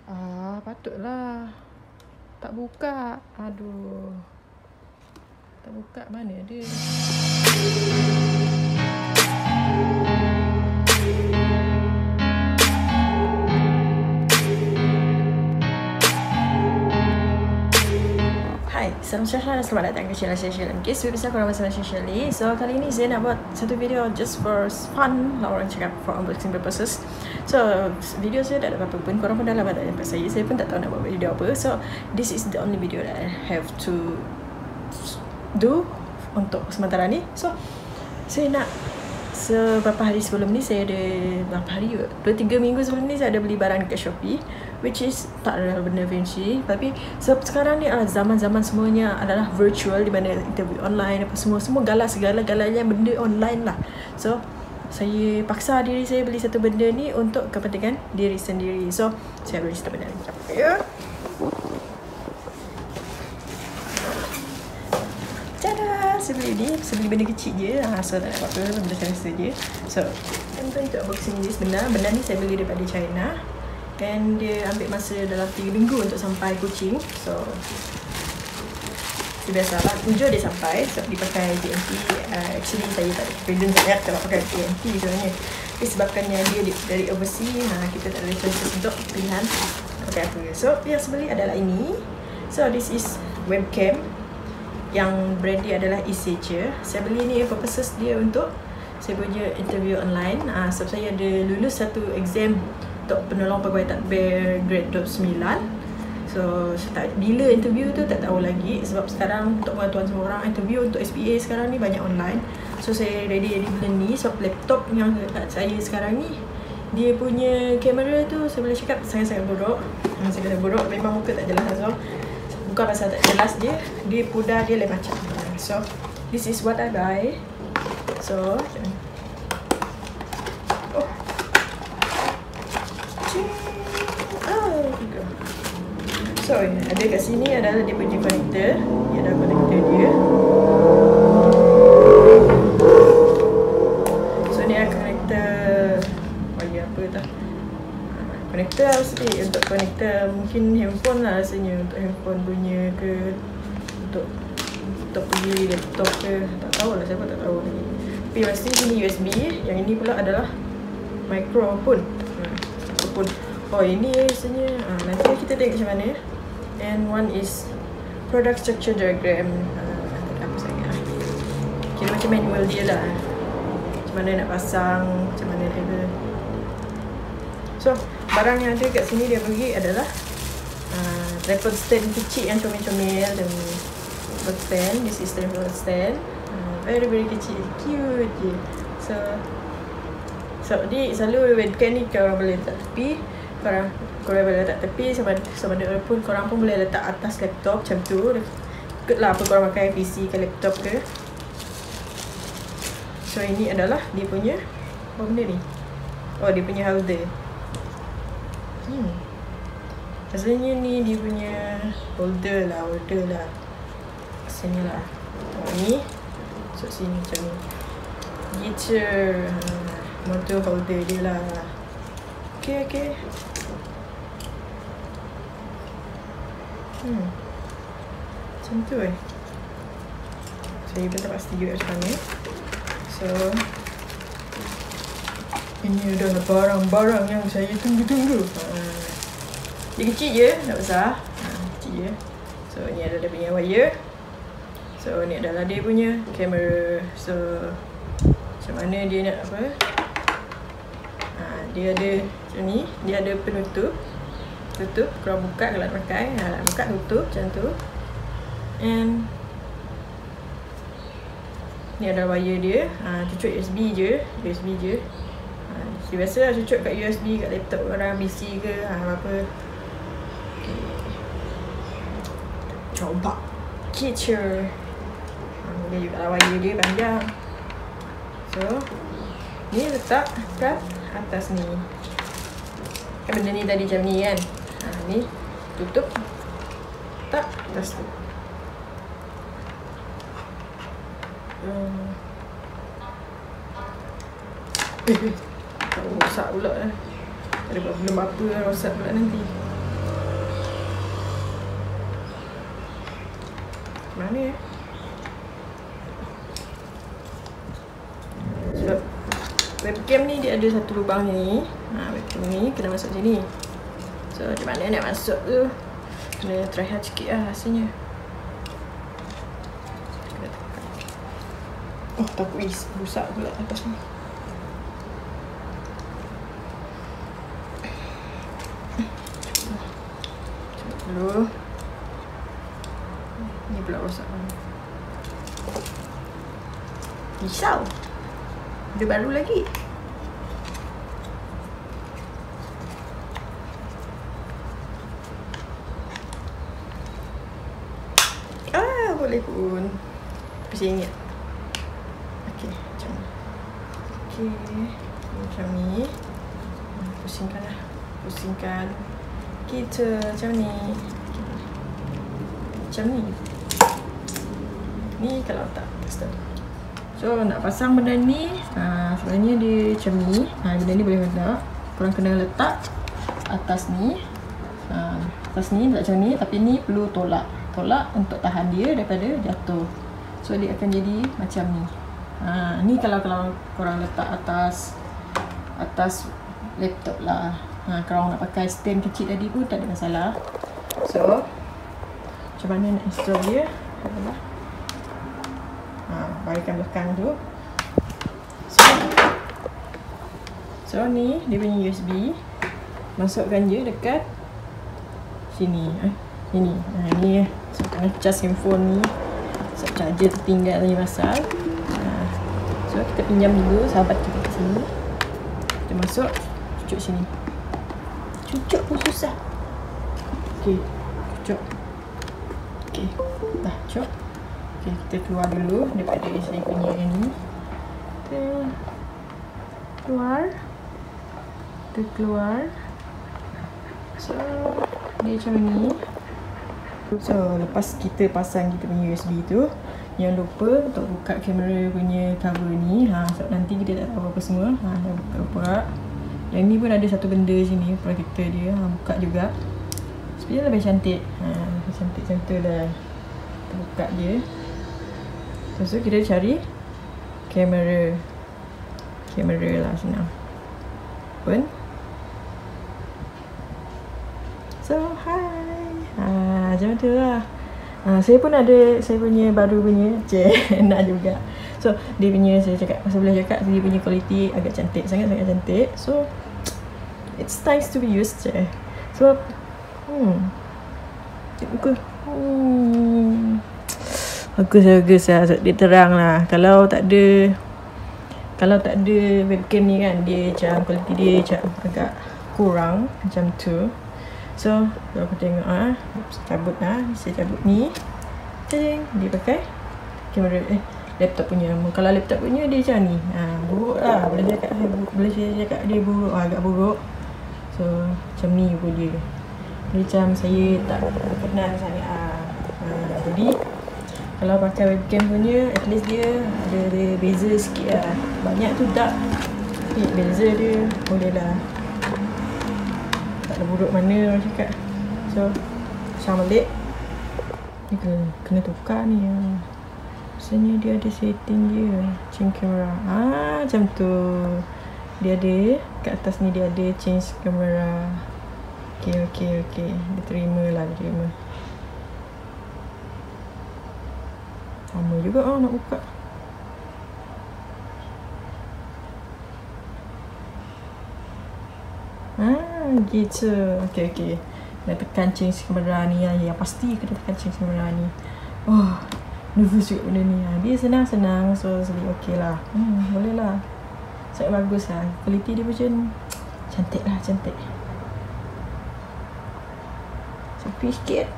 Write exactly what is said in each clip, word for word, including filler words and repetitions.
Ah, patutlah. Tak buka. Aduh. Tak buka, mana dia? Hai, salam sejahtera dan selamat datang ke channel saya Shirley. Okay, so bisa korang bersama saya Shirley. So kali ini saya nak buat satu video just for fun, lah orang cakap, for unboxing purposes. So video saya tak ada apa-apa pun, korang pun dah lama tak jumpa saya. Saya pun tak tahu nak buat video apa. So this is the only video that I have to do untuk sementara ni. So saya nak, seberapa hari sebelum ni saya ada, berapa hari ke? dua tiga minggu sebelum ni saya ada beli barang dekat Shopee, which is tak ada benda fancy. Tapi sebab sekarang ni adalah zaman-zaman semuanya adalah virtual, di mana interview online apa semua, semua galas segala-galanya benda online lah. So saya paksa diri saya beli satu benda ni untuk kepentingan diri sendiri. So saya beli satu benda ni. Ya. Saya beli ni, saya beli benda kecil je, ha, so tak nak apa-apa, benda biasa je. So, I'm going to unboxing this benda. Benda ni saya beli daripada China, and dia ambil masa dalam tiga minggu untuk sampai Kuching. So, biasalah, tujuh dia sampai sebab dipakai T N T. uh, Actually saya tak ada confidence sangat kalau pakai T N T sebenarnya, tapi sebabkannya dia dari overseas, ha, kita tak ada choices untuk pilihan pakai apa. So, yang saya beli adalah ini. So, this is webcam yang brand dia adalah Esager. Saya beli ni purposes dia untuk saya punya interview online. Ah, sebab saya ada lulus satu exam untuk penolong pegawai tadbir grade dua puluh sembilan. So, saya tak, bila interview tu tak tahu lagi, sebab sekarang untuk pengetahuan semua orang, interview untuk S P A sekarang ni banyak online. So, saya ready ready beli ni sebab laptop yang dekat saya sekarang ni, dia punya kamera tu saya boleh cakap sangat-sangat buruk. Sangat-sangat buruk, memang muka tak jelas. So, bukan pasal tak jelas je, dia pudar dia lain macam. So, this is what I buy. So, oh, oh, so ada kat sini adalah dia punya connector. Dia ada connector dia. So, ni ada connector, oh ya, apa tak? Konektor mesti untuk konektor mungkin handphone lah rasanya, untuk handphone punya ke, untuk untuk pergi laptop ke, tak tahu lah, siapa tak tahu lagi. Tapi pasti sini U S B, yang ini pula adalah microphone. Hmm, microphone. Oh, ini rasanya, ha, nanti kita tengok macam mana. And one is product structure diagram. Ha, apa sangat, kira macam manual dia lah, macam mana nak pasang, macam mana dia. So, barang yang ada kat sini dia bagi adalah uh, tripod stand kecil yang comel-comel, dan tripod stand. This is tripod stand, uh, very very kecil, cute je. So, so ni selalu webcam ni korang boleh letak tepi, korang korang boleh letak tepi sama sama ada pun, korang pun boleh letak atas laptop macam tu. Ikutlah apa korang pakai, P C ke laptop ke. So, ini adalah dia punya, apa benda ni? Oh, dia punya holder. Hmm. Rasanya ni dia punya holder lah, holder lah. Sini lah. Oh, ni. So, sini macam ni. Gitu. Ha, motor holder dia lah. Okay, okay. Hmm. Macam tu eh. Saya pun tak pasti juga macam mana. So, ini adalah barang-barang yang saya tunggu-tunggu. Ha. Dia kecil je, tak besar. Ha, kecil je. So, ni adalah dia punya wire. So, ni adalah dia punya kamera. So, macam mana dia nak apa? Ha, dia ada macam ni. Dia ada penutup. Tutup, korang buka kalau nak pakai. Ha, buka, tutup macam tu. And ni adalah wire dia. Ha, cucuk U S B je. U S B je. Ha, biasa lah cucuk kat U S B, kat laptop orang, P C ke, ha, apa. Okay. Coba kecil. Ha, dia juga lah wire dia panjang. So, ni letak kat atas ni. Kan benda ni tadi macam ni kan. Ha, ni tutup, letak atas tu. Hmm. Tak rosak pula lah. Tak ada problem apa lah, rosak pula nanti. Mana ya? Sebab webcam ni dia ada satu lubang ni. Ha, webcam ni kena masuk sini. So macam mana nak masuk tu? Kena try hard sikit lah rasanya. Oh takut is rusak pula atas ni. Cuba dulu. Ni pula rosak. Risau. Dia baru lagi. Ah, boleh pun. Tapi saya ingat. Okey, macam ni. Okey, macam ni. Pusingkan lah. Pusingkan. Kita macam ni. Macam ni. Ni kalau tak tester. So nak pasang benda ni, ha, sebenarnya dia macam ni. Ha, benda ni boleh meledak. Korang kena letak atas ni. Ha, atas ni letak macam ni, tapi ni perlu tolak. Tolak untuk tahan dia daripada jatuh. So dia akan jadi macam ni. Ha, ni kalau kalau korang letak atas atas laptop lah. Ha, kalau nak pakai stand kecil tadi pun tak ada masalah. So macam mana nak install dia? Adalah ha, bagikan belakang tu. So, so ni dia punya U S B. Masukkan je dekat sini. Eh, sini. Ha, ni so, kena cas handphone ni. So, charger tertinggal tadi pasal. Ha, so kita pinjam dulu sahabat kita kat sini. Kita masuk, cucuk sini. Cucuk pun susah. Okey, cucuk. Okey, dah cucuk. Okay, kita keluar dulu daripada saya punya ni. Kita keluar. Kita keluar. So, dia macam ni. So, lepas kita pasang kita punya U S B tu, jangan lupa untuk buka kamera punya cover ni. Ha, sebab nanti kita tak tahu apa semua. Ha, dah buka-buka. Yang ni pun ada satu benda sini, protector dia. Ha, buka juga. Sebenarnya lebih cantik. Ha, lebih cantik macam tu dah. Kita buka je. Lepas tu kita cari kamera. Kamera lah senang. Open. So, hi. Ha, macam tu lah. Ha, saya pun ada saya punya baru punya. Cik, nak juga. So, dia punya saya cakap, masa boleh cakap dia punya kualiti agak cantik. Sangat-sangat cantik. So, it's nice to be used je. So, hmm. Muka. Hmm. Bagus-bagus lah. So, dia terang lah. Kalau tak ada Kalau tak ada webcam ni kan, dia macam kualiti dia macam agak kurang. Macam tu. So, kalau aku tengok ah, cabut lah. Saya cabut ni. Cing. Dia pakai kamera eh laptop punya. Kalau laptop punya dia macam ni. Ha, buruk lah. Boleh cakap boleh saya cakap dia buruk. Ha, agak buruk. So, macam ni pun dia. Dia macam saya tak kenal sangat. Ha, ha, jadi kalau pakai webcam punya, at least dia ada, ada beza sikit lah. Banyak tu tak. Tapi beza dia boleh lah. Tak ada buruk mana orang cakap. So, pasang balik. Ni kena, kena tukar ni. Maksudnya dia ada setting dia. Change camera. Ah, macam tu. Dia ada, kat atas ni dia ada change camera. Okay, okay, okay. Dia terima lah, dia terima. Sama juga ah nak buka. Ah, gitu. Okay, okay. Nak tekan change kamera ni lah. Yang pasti kena tekan change kamera ni. Oh, nervous juga benda ni. Dia senang-senang. So, jadi okay lah. Hmm, boleh lah. Sangat bagus lah. Kualiti dia macam cantik lah, cantik. Sepi sikit.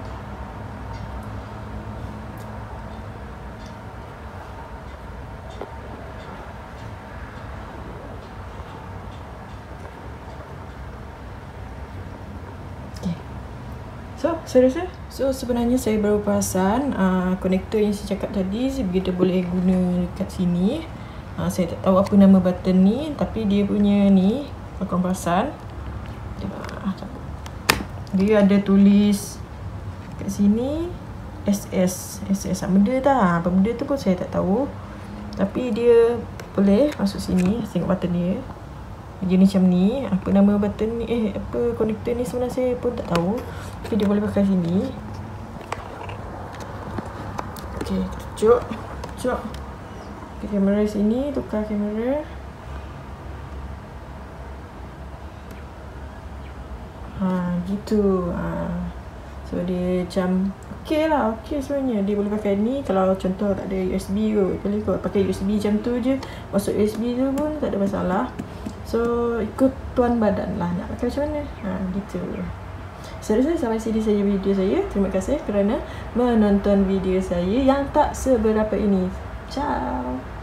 So, saya rasa So, sebenarnya saya baru perasan uh, konektor yang saya cakap tadi kita boleh guna dekat sini. uh, Saya tak tahu apa nama button ni, tapi dia punya ni, kalau korang perasan, dia, dia ada tulis kat sini S S S S apa benda tak, apa benda tu pun saya tak tahu. Tapi dia boleh masuk sini. Tengok button dia jenis macam ni. Apa nama button ni, eh apa connector ni sebenarnya saya pun tak tahu. Tapi dia boleh pakai sini. Ok, tunjuk tunjuk okay, kamera sini, tukar kamera. Ha, gitu. Ha. So dia macam okey lah, okey sebenarnya. Dia boleh pakai ni. Kalau contoh tak ada U S B kot, boleh kot pakai U S B macam tu je. Masuk U S B tu pun tak ada masalah. So ikut tuan badan lah nak pakai macam mana. Ha, gitu. Saya rasa sampai sini saja video saya. Terima kasih kerana menonton video saya yang tak seberapa ini. Ciao.